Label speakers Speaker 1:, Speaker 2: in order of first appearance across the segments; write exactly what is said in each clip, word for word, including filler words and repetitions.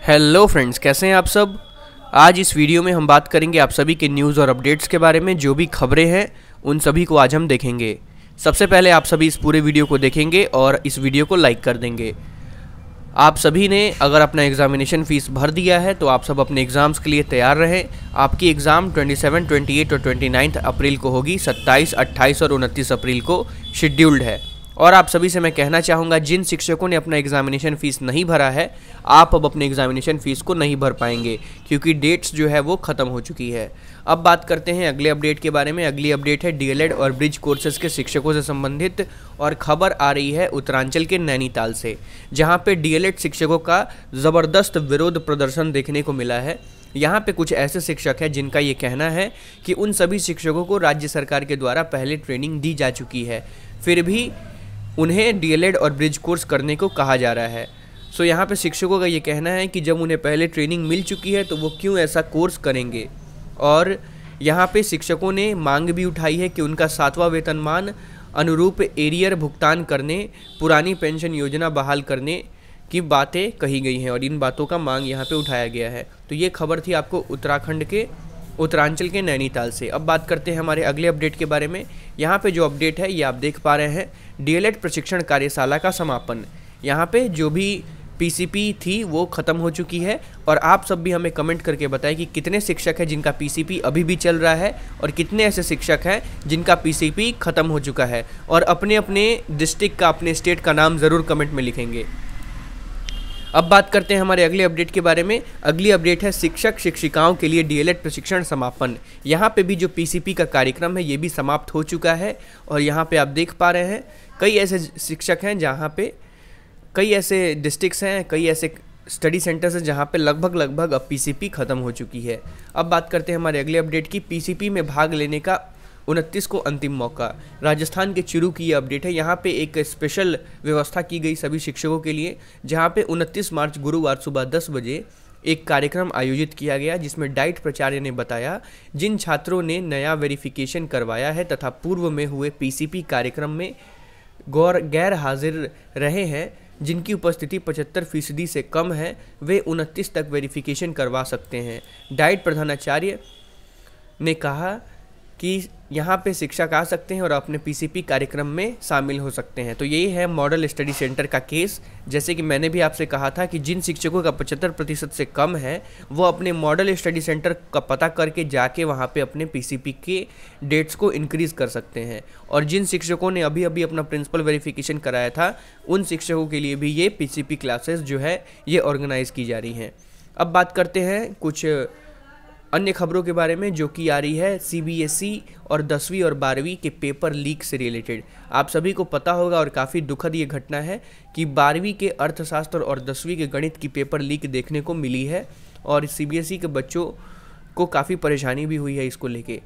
Speaker 1: Hello friends, कैसे हैं आप सब। आज इस वीडियो में हम बात करेंगे आप सभी के न्यूज़ और अपडेट्स के बारे में। जो भी खबरें हैं उन सभी को आज हम देखेंगे। सबसे पहले आप सभी इस पूरे वीडियो को देखेंगे और इस वीडियो को लाइक कर देंगे। आप सभी ने अगर अपना एग्जामिनेशन फ़ीस भर दिया है तो आप सब अपने एग्ज़ाम्स के लिए तैयार रहें। आपकी एग्ज़ाम सत्ताईस, अट्ठाईस और उनतीस अप्रैल को होगी। सत्ताईस, अट्ठाईस और उनतीस अप्रैल को शेड्यूल्ड है। और आप सभी से मैं कहना चाहूँगा, जिन शिक्षकों ने अपना एग्जामिनेशन फ़ीस नहीं भरा है, आप अब अपने एग्जामिनेशन फ़ीस को नहीं भर पाएंगे क्योंकि डेट्स जो है वो ख़त्म हो चुकी है। अब बात करते हैं अगले अपडेट के बारे में। अगली अपडेट है डीएलएड और ब्रिज कोर्सेज़ के शिक्षकों से संबंधित, और खबर आ रही है उत्तरांचल के नैनीताल से, जहाँ पे डीएलएड शिक्षकों का ज़बरदस्त विरोध प्रदर्शन देखने को मिला है। यहाँ पे कुछ ऐसे शिक्षक हैं जिनका ये कहना है कि उन सभी शिक्षकों को राज्य सरकार के द्वारा पहले ट्रेनिंग दी जा चुकी है, फिर भी उन्हें डीएलएड और ब्रिज कोर्स करने को कहा जा रहा है। सो यहाँ पे शिक्षकों का ये कहना है कि जब उन्हें पहले ट्रेनिंग मिल चुकी है तो वो क्यों ऐसा कोर्स करेंगे। और यहाँ पे शिक्षकों ने मांग भी उठाई है कि उनका सातवां वेतनमान अनुरूप एरियर भुगतान करने, पुरानी पेंशन योजना बहाल करने की बातें कही गई हैं, और इन बातों का मांग यहाँ पे उठाया गया है। तो ये खबर थी आपको उत्तराखंड के उत्तरांचल के नैनीताल से। अब बात करते हैं हमारे अगले अपडेट के बारे में। यहाँ पे जो अपडेट है ये आप देख पा रहे हैं, डीएलएड प्रशिक्षण कार्यशाला का समापन। यहाँ पे जो भी पीसीपी थी वो ख़त्म हो चुकी है, और आप सब भी हमें कमेंट करके बताएं कि कितने शिक्षक हैं जिनका पीसीपी अभी भी चल रहा है और कितने ऐसे शिक्षक हैं जिनका पीसीपी ख़त्म हो चुका है। और अपने अपने डिस्ट्रिक्ट का, अपने स्टेट का नाम ज़रूर कमेंट में लिखेंगे। अब बात करते हैं हमारे अगले अपडेट के बारे में। अगली अपडेट है शिक्षक शिक्षिकाओं के लिए डीएलएड प्रशिक्षण समापन। यहाँ पे भी जो पीसीपी का कार्यक्रम है ये भी समाप्त हो चुका है, और यहाँ पे आप देख पा रहे हैं कई ऐसे शिक्षक हैं जहाँ पे कई ऐसे डिस्ट्रिक्ट्स हैं, कई ऐसे स्टडी सेंटर्स हैं जहाँ पे लगभग लगभग अब पीसीपी ख़त्म हो चुकी है। अब बात करते हैं हमारे अगले अपडेट की। पीसीपी में भाग लेने का उनतीस को अंतिम मौका। राजस्थान के चुरू की ये अपडेट है। यहाँ पे एक स्पेशल व्यवस्था की गई सभी शिक्षकों के लिए, जहाँ पे उनतीस मार्च गुरुवार सुबह दस बजे एक कार्यक्रम आयोजित किया गया, जिसमें डाइट प्राचार्य ने बताया जिन छात्रों ने नया वेरिफिकेशन करवाया है तथा पूर्व में हुए पीसीपी कार्यक्रम में गौर गैर हाजिर रहे हैं, जिनकी उपस्थिति पचहत्तर फीसदी से कम है, वे उनतीस तक वेरिफिकेशन करवा सकते हैं। डाइट प्रधानाचार्य ने कहा कि यहाँ पे शिक्षक आ सकते हैं और अपने पीसीपी कार्यक्रम में शामिल हो सकते हैं। तो यही है मॉडल स्टडी सेंटर का केस। जैसे कि मैंने भी आपसे कहा था कि जिन शिक्षकों का पचहत्तर प्रतिशत से कम है वो अपने मॉडल स्टडी सेंटर का पता करके जाके वहाँ पे अपने पीसीपी के डेट्स को इंक्रीज़ कर सकते हैं। और जिन शिक्षकों ने अभी अभी अपना प्रिंसिपल वेरिफिकेशन कराया था उन शिक्षकों के लिए भी ये पीसीपी क्लासेस जो है ये ऑर्गेनाइज़ की जा रही हैं। अब बात करते हैं कुछ अन्य खबरों के बारे में जो कि आ रही है सीबीएसई और दसवीं और बारहवीं के पेपर लीक से रिलेटेड। आप सभी को पता होगा और काफ़ी दुखद ये घटना है कि बारहवीं के अर्थशास्त्र और दसवीं के गणित की पेपर लीक देखने को मिली है, और सीबीएसई के बच्चों को काफ़ी परेशानी भी हुई है इसको लेके।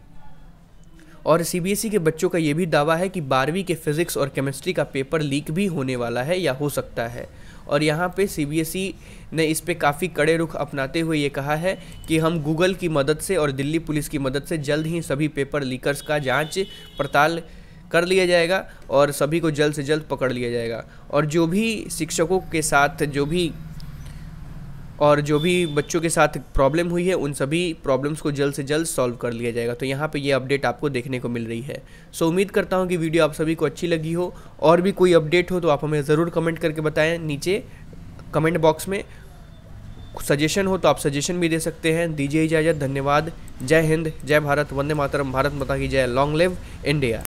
Speaker 1: और सीबीएसई के बच्चों का ये भी दावा है कि बारहवीं के फिज़िक्स और केमिस्ट्री का पेपर लीक भी होने वाला है या हो सकता है। और यहाँ पे सीबीएसई ने इस पे काफ़ी कड़े रुख अपनाते हुए ये कहा है कि हम गूगल की मदद से और दिल्ली पुलिस की मदद से जल्द ही सभी पेपर लीकर्स का जांच पड़ताल कर लिया जाएगा और सभी को जल्द से जल्द पकड़ लिया जाएगा। और जो भी शिक्षकों के साथ जो भी और जो भी बच्चों के साथ प्रॉब्लम हुई है उन सभी प्रॉब्लम्स को जल्द से जल्द सॉल्व कर लिया जाएगा। तो यहाँ पे ये अपडेट आपको देखने को मिल रही है। सो उम्मीद करता हूँ कि वीडियो आप सभी को अच्छी लगी हो, और भी कोई अपडेट हो तो आप हमें ज़रूर कमेंट करके बताएं नीचे कमेंट बॉक्स में। सजेशन हो तो आप सजेशन भी दे सकते हैं। दीजिए इजाज़त, धन्यवाद। जय हिंद, जय भारत, वंदे मातरम, भारत माता की जय, लॉन्ग लिव इंडिया।